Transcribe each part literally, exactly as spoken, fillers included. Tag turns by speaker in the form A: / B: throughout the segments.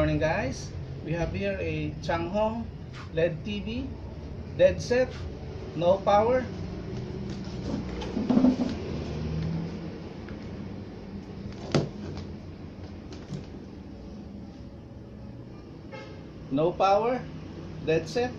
A: morning, guys. We have here a Changhong Led T V, dead set, no power. No power, dead set.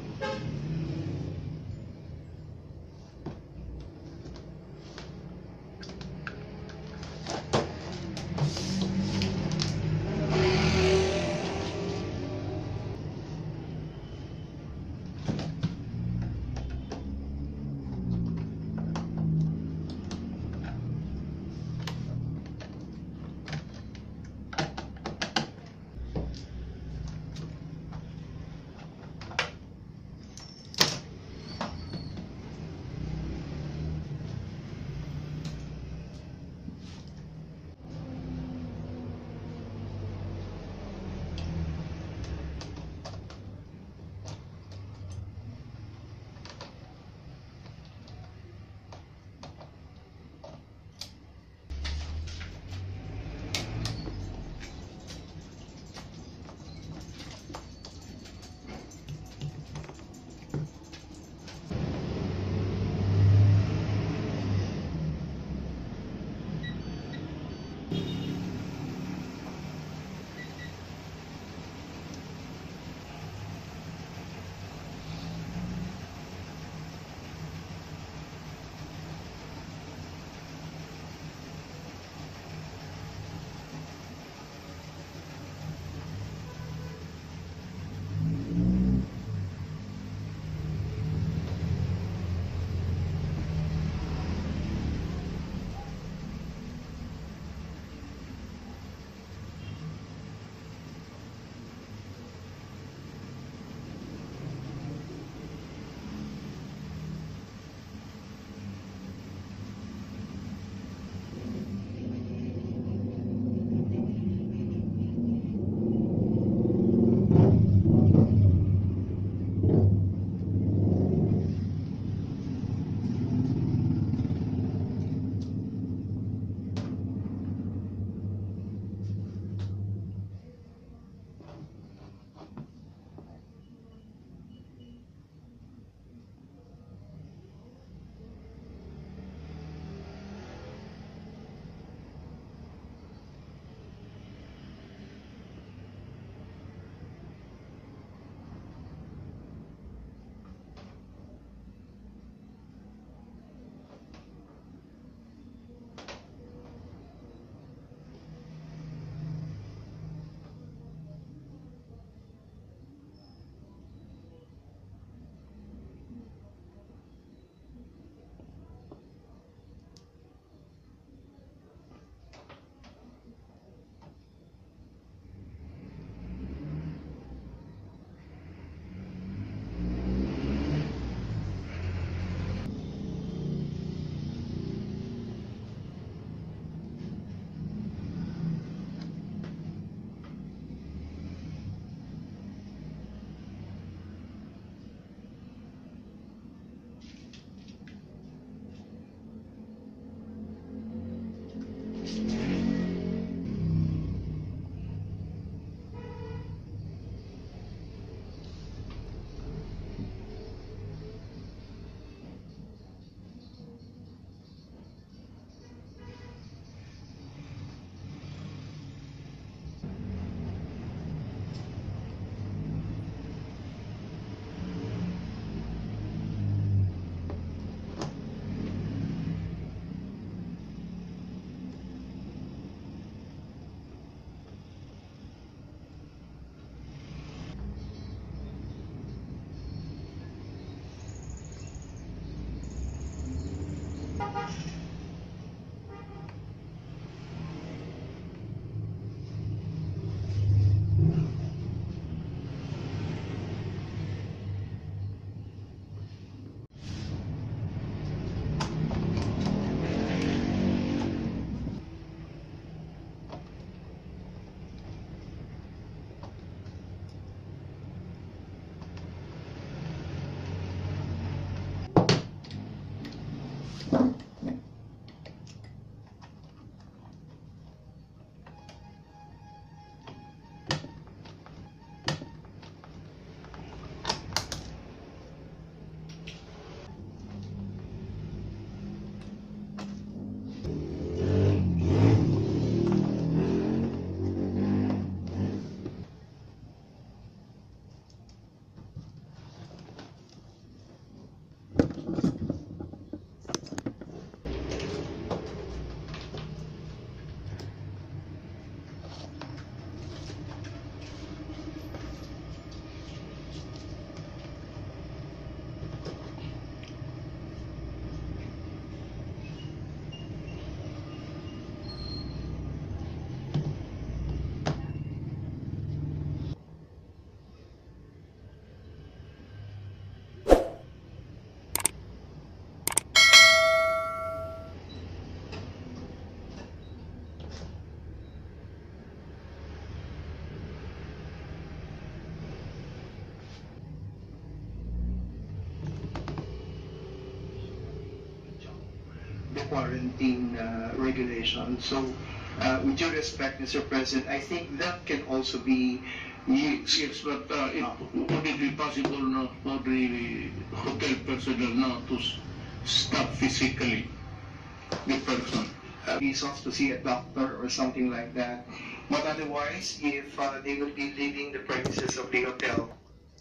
B: quarantine uh, regulation. So, uh, with due respect, Mister President, I think that can also be used.
C: Yes, but uh, it, would it be possible no, for the hotel personnel now to s- stop physically the person?
B: Uh, reasons to see a doctor or something like that. But otherwise, if uh, they will be leaving the premises of the hotel,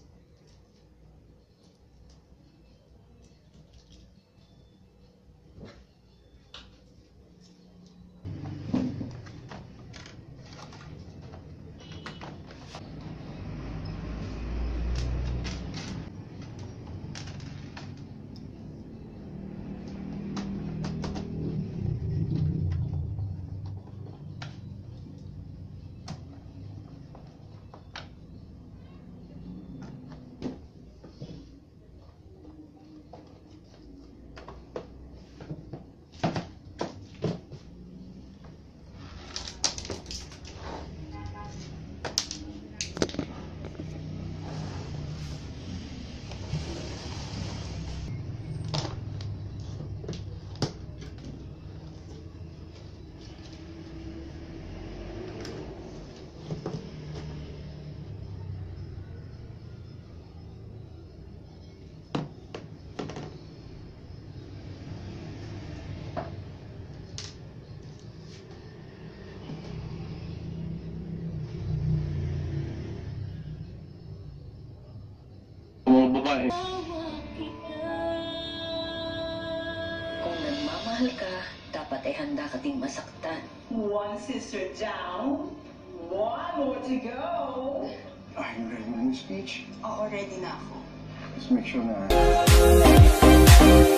C: Mga babae.
D: Kung nagmamahal ka, dapat ay handa ka ding masaktan.
E: One sister down, one more to go.
F: Are you ready with your speech?
E: Oo, ready na ako.
F: Let's make sure na